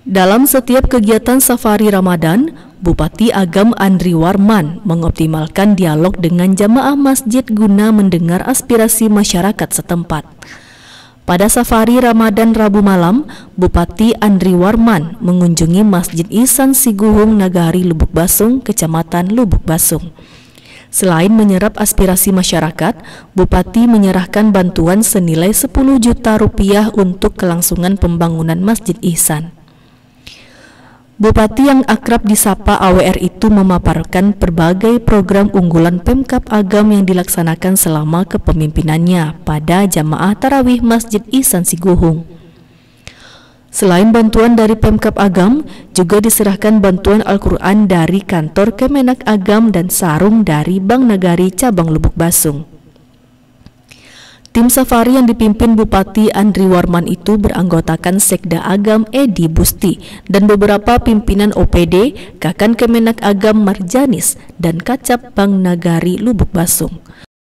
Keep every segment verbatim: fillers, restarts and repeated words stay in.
Dalam setiap kegiatan safari Ramadan, Bupati Agam Andri Warman mengoptimalkan dialog dengan jamaah masjid guna mendengar aspirasi masyarakat setempat. Pada safari Ramadan Rabu malam, Bupati Andri Warman mengunjungi Masjid Ihsan Siguhung Nagari Lubuk Basung, Kecamatan Lubuk Basung. Selain menyerap aspirasi masyarakat, Bupati menyerahkan bantuan senilai sepuluh juta rupiah untuk kelangsungan pembangunan Masjid Ihsan. Bupati yang akrab disapa A W R itu memaparkan berbagai program unggulan Pemkab Agam yang dilaksanakan selama kepemimpinannya pada jamaah tarawih Masjid Ihsan Siguhung. Selain bantuan dari Pemkab Agam, juga diserahkan bantuan Al-Quran dari kantor Kemenak Agam dan sarung dari Bank Nagari Cabang Lubuk Basung. Tim safari yang dipimpin Bupati Andri Warman itu beranggotakan Sekda Agam Edi Busti dan beberapa pimpinan O P D, Kakan Kemenak Agam Marjanis, dan Kacap Bank Nagari Lubuk Basung.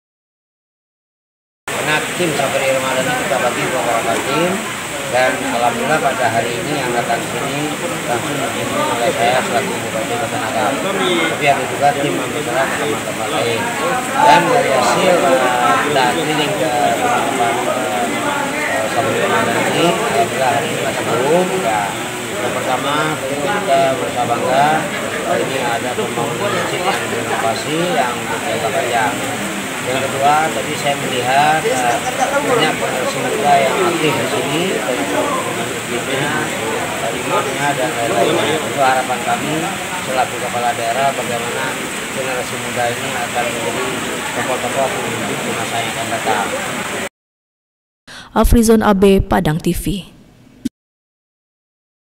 Karena tim safari Ramadan kita bagi beberapa tim, dan alhamdulillah pada hari ini yang datang sini langsung dipimpin oleh saya selaku Bupati Kota Agam. Tapi ada juga tim anggota teman-teman lain. Dan dari hasil uh, kita keliling ke teman-teman uh, safari Ramadan ini, alhamdulillah hari ini masih belum. Ya, yang pertama kita bersama bangga hari ini ada pembangunan masjid yang berinovasi yang berjangka panjang. Yang kedua, tadi saya melihat uh, banyak generasi muda yang aktif di sini, dari pemimpinnya, dari imamnya, dan lain-lain. Itu harapan kami selaku kepala daerah bagaimana generasi muda ini akan menjadi tokoh-tokoh pemimpin di masa yang akan datang. Afrizon A B, Padang T V.